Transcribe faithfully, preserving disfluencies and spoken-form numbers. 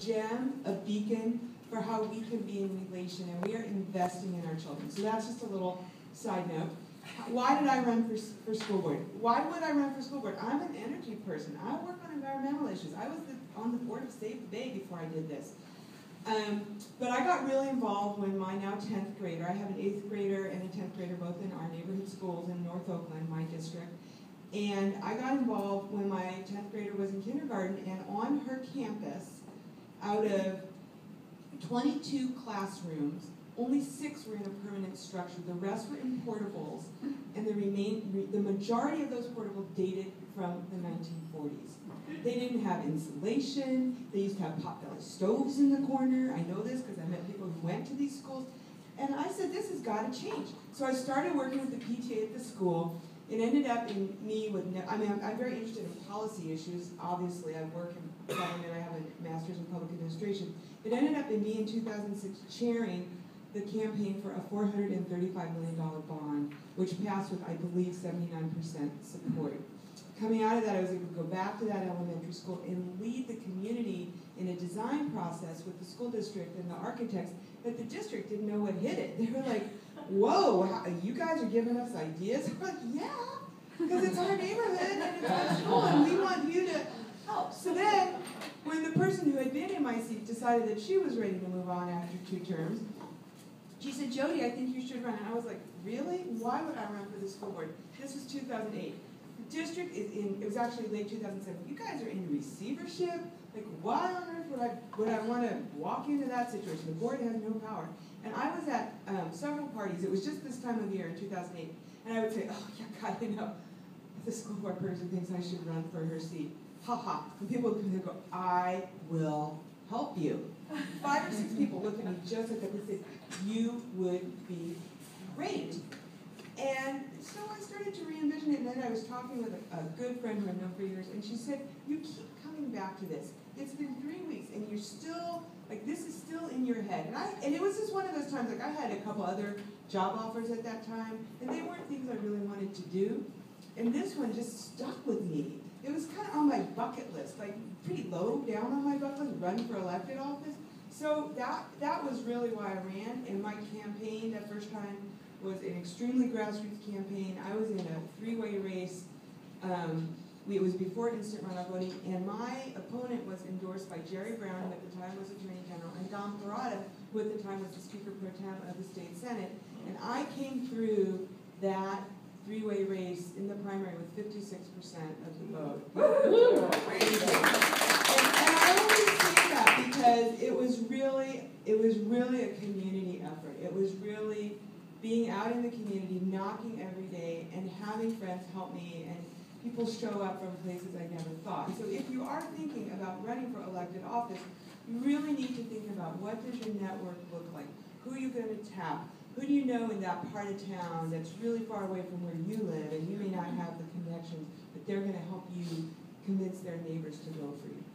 gem, a beacon for how we can be in relation, and we are investing in our children. So that's just a little side note. Why did I run for, for school board? Why would I run for school board? I'm an energy person. I work on environmental issues. I was the, on the board of Save the Bay before I did this. Um, but I got really involved when my now tenth grader, I have an eighth grader and a tenth grader both in our neighborhood schools in North Oakland, my district. And I got involved when my tenth grader was in kindergarten, and on her campus, out of twenty-two classrooms, only six were in a permanent structure. The rest were in portables, and the remain the majority of those portables dated from the nineteen forties. They didn't have insulation. They used to have potbelly stoves in the corner. I know this because I met people who went to these schools. And I said, this has got to change. So I started working with the P T A at the school. It ended up in me with, I mean, I'm, I'm very interested in policy issues. Obviously, I work in government. I have a master's in public administration. It ended up in me in two thousand six chairing the campaign for a four hundred thirty-five million dollar bond, which passed with, I believe, seventy-nine percent support. Coming out of that, I was able to go back to that elementary school and lead the community in a design process with the school district and the architects that the district didn't know what hit it. They were like, whoa, how, you guys are giving us ideas? I'm like, yeah, because it's our neighborhood and it's our school and we want you to help. So then, when the person who had been in my seat decided that she was ready to move on after two terms, she said, Jody, I think you should run. And I was like, really? Why would I run for the school board? This was two thousand eight. The district is in, it was actually late two thousand seven. You guys are in receivership. Like, why on earth would I, would I want to walk into that situation? The board has no power. And I was at um, several parties. It was just this time of year in two thousand eight. And I would say, oh, yeah, God, you know, the school board person thinks I should run for her seat. Ha ha. And people would go, I will help you. Five or six people looked at me just like that and said, you would be great. And so I started to re-envision it, and then I was talking with a, a good friend who I've known for years, and she said, you keep coming back to this. It's been three weeks, and you're still, like, this is still in your head. And I, and it was just one of those times, like, I had a couple other job offers at that time, and they weren't things I really wanted to do. And this one just stuck with me. It was kind of on my bucket list, like, pretty low down on my bucket list, run for elected office. So that, that was really why I ran, and my campaign that first time was an extremely grassroots campaign. I was in a three-way race. Um, we, it was before instant runoff voting, and my opponent was endorsed by Jerry Brown, who at the time was Attorney General, and Don Parada, who at the time was the Speaker Pro Tem of the State Senate. And I came through that three-way race in the primary with fifty-six percent of the vote. and, and I always say that because it was really, it was really a community effort. It was really being out in the community, knocking every day, and having friends help me, and people show up from places I never thought. So if you are thinking about running for elected office, you really need to think about what does your network look like? Who are you going to tap? Who do you know in that part of town that's really far away from where you live, and you may not have the connections, but they're going to help you convince their neighbors to vote for you?